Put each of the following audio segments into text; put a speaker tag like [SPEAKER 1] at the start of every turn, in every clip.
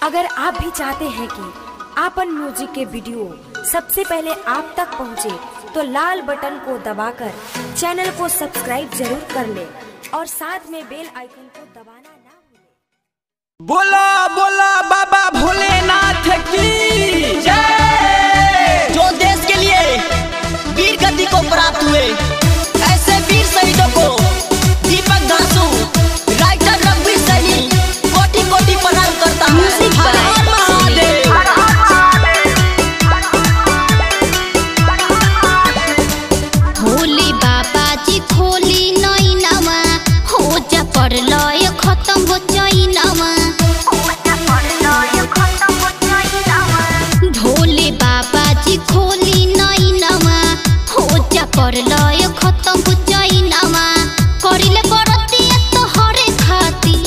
[SPEAKER 1] अगर आप भी चाहते हैं कि आपन म्यूजिक के वीडियो सबसे पहले आप तक पहुंचे, तो लाल बटन को दबाकर चैनल को सब्सक्राइब जरूर कर ले और साथ में बेल आइकन को दबाना ना भूलें।
[SPEAKER 2] बोला बोला बाबा भोलेनाथ की जय।
[SPEAKER 3] जो देश के लिए वीर गति को प्राप्त हुए, ऐसे वीर शहीदों को दीपक धासु, राइटर रघुवीर सैनी कोटि कोटि प्रणाम करता है। हर हर महादेव।
[SPEAKER 4] भोले बाबा जी खोली नई नवा, हो जा पर लय खत्म हो जाई नवा। भोले बाबा जी खोली नई नवा, हो जा पर लय खत्म हो जाई नवा। करिले बरती तो हरे खाती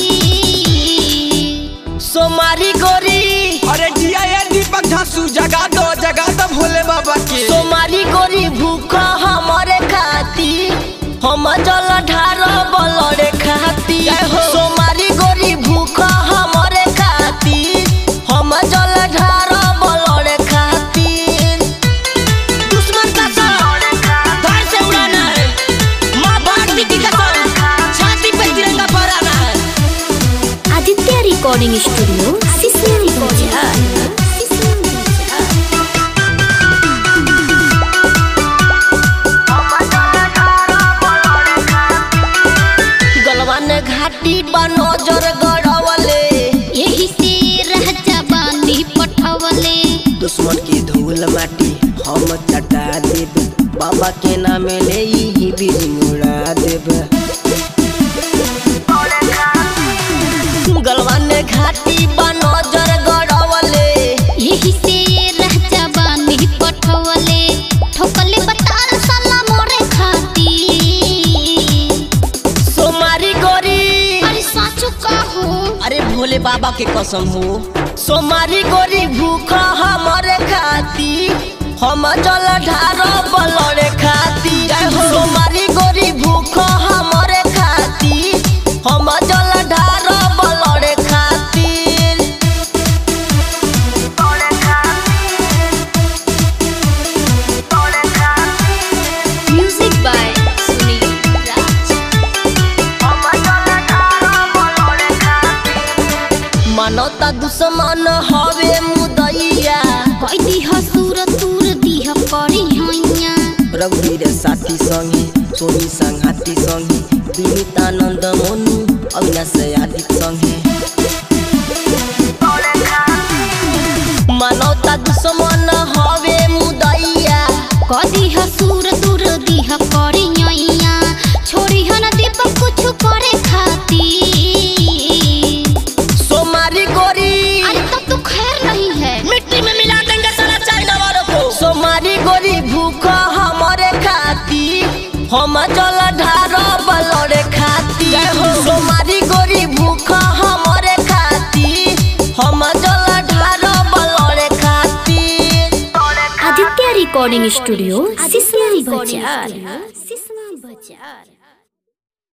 [SPEAKER 3] सोमारी गोरी,
[SPEAKER 2] अरे जिया ये दीपक धासु, जगा दो भोले बाबा के।
[SPEAKER 3] सोमारी गोरी भूखा हमारे खाती, हम जल ढार बलरे खाती। सोमारी गोरी भूखा हमारे खाती, हम जल ढार बलरे खाती। दुश्मन का सर धड़ से उड़ाना है, माँ भारती की कसम छाती पे तिरंगा फहराना है।
[SPEAKER 4] आदित्य रिकॉर्डिंग स्टूडियो सिसरी बाजार।
[SPEAKER 3] घाटी बनोजर गड़वले,
[SPEAKER 4] यही से राजा बानी पठवले।
[SPEAKER 3] दुश्मन की धूल माटी हम चटा देब, बाबा के नाम ले ही बीज मुड़ा देब। गलवान घाटी बनोजर गड़वले,
[SPEAKER 4] यही से राजा बानी पठवले। ठोकले बतार साला मोरे खाती
[SPEAKER 3] सोमारी गोरी,
[SPEAKER 4] साचु का हो,
[SPEAKER 3] अरे भोले बाबा के कसम हो। सोमारी गोरी भूखा हमारे खाती, हम जल ढार बलरे खाती। सोमारी गोरी भूखा हमारे खाती, हम जल ढार बलरे खाती।
[SPEAKER 4] Music by Sunil Raj.
[SPEAKER 3] मानवता दुश्मन हवे मुदैया,
[SPEAKER 4] कैदी हसूर तूर दिह करी हैया।
[SPEAKER 3] रघुवीर साथी संगे सोनी संघाती संगे, विनीतानंद मोनू अविनाश आदित्य संगे। मानवता दुश्मन हवे मुदैया,
[SPEAKER 4] कैदी हसूर तूर दिह करी हैया। छोड़ी हन दीपक कुछ करे खाती
[SPEAKER 3] सोमारी गोरी,
[SPEAKER 4] अरे तब तो खैर नहीं है,
[SPEAKER 3] मिट्टी में मिला देंगे सारा चाइना वालों को। सोमारी गोरी भूखा हमारे खाती, हम जल ढार बलरे खाती। सोमारी गोरी भूखा हमारे खाती, हम जल ढार बलरे खाती।
[SPEAKER 4] आदित्य रिकॉर्डिंग स्टूडियो सिसरी बाजार।